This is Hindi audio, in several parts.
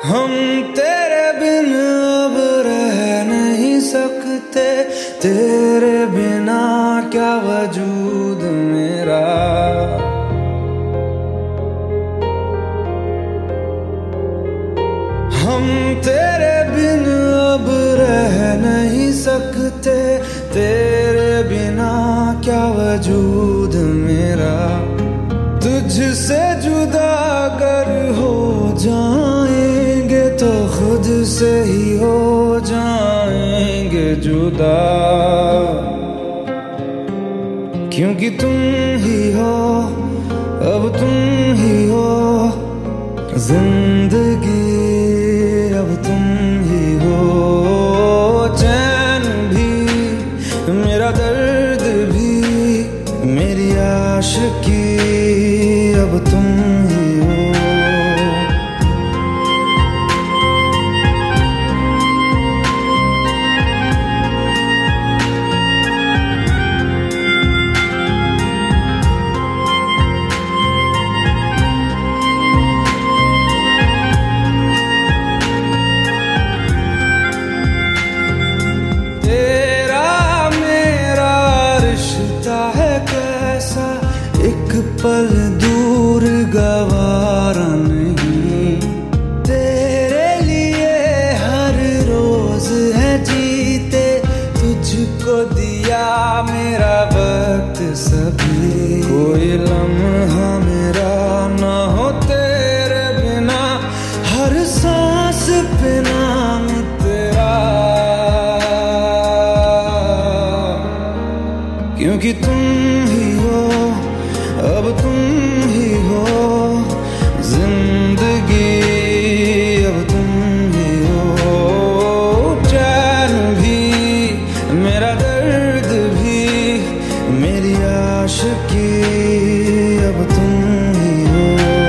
हम तेरे बिन अब रह नहीं सकते, तेरे बिना क्या वजूद मेरा। हम तेरे बिन अब रह नहीं सकते, तेरे बिना क्या वजूद मेरा। तुझसे जुदा अगर हो जाएंगे तो खुद से ही हो जाएंगे जुदा, क्योंकि तुम ही हो, अब तुम ही हो जिंदगी, अब तुम ही हो। चैन भी मेरा दर्द भी मेरी आशिकी, अब तुम ही हो। पल दूर गवारा नहीं, तेरे लिए हर रोज है जीते, तुझको दिया मेरा वक्त सभी। कोई लम्हा मेरा ना हो तेरे बिना, हर सांस पे नाम तेरा, क्योंकि तुम ही हो, अब तुम ही हो जिंदगी, अब तुम ही हो। चैन भी मेरा दर्द भी मेरी आशिकी, अब तुम ही हो।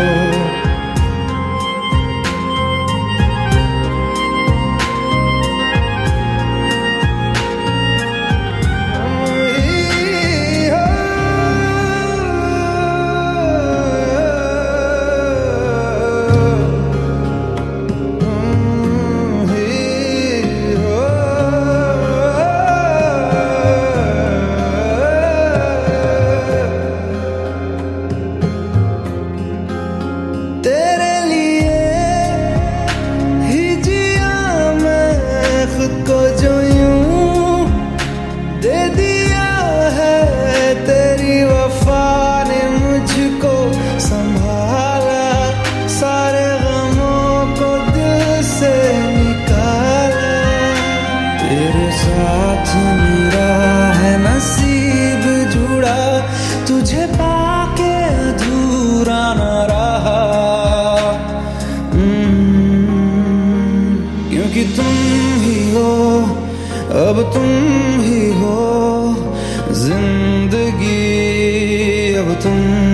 को जो यूं दे दिया है, तेरी वफा ने मुझको संभाला, सारे गमों को दिल से निकाला। तेरे साथ मेरा है नसीब जुड़ा, तुझे पाके अधूरा न रहा, क्योंकि तुम ही हो, अब तुम ही हो जिंदगी, अब तुम